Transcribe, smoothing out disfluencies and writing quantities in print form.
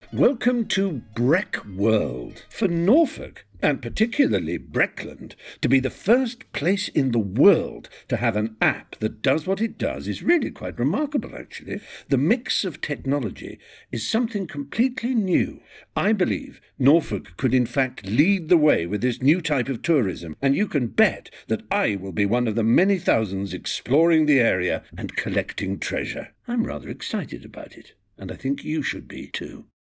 Welcome to BreckWorld. For Norfolk, and particularly Breckland, to be the first place in the world to have an app that does what it does is really quite remarkable, actually. The mix of technology is something completely new. I believe Norfolk could in fact lead the way with this new type of tourism, and you can bet that I will be one of the many thousands exploring the area and collecting treasure. I'm rather excited about it, and I think you should be too.